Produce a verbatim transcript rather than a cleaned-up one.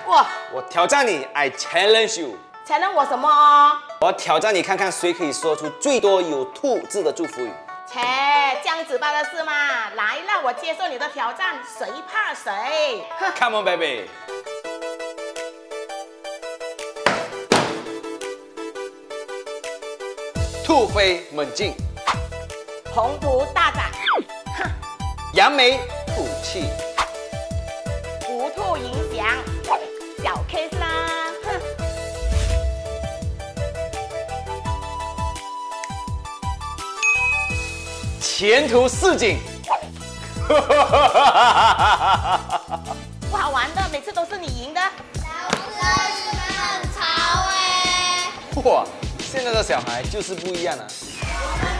哇！ 我挑战你 ，I challenge you。 才能我什么？ 我挑战你，看看谁可以说出最多有“兔”字的祝福语。 切，这样子办的事嘛，来，让我接受你的挑战，谁怕谁 ？Come on, baby！ 兔飞猛进， 宏图大展， 扬眉吐气， 不吐影响，小 case 啦，哼。 前途似锦， 不好玩的，每次都是你赢的。 小真是很潮哎！ 哇，现在的小孩就是不一样啊。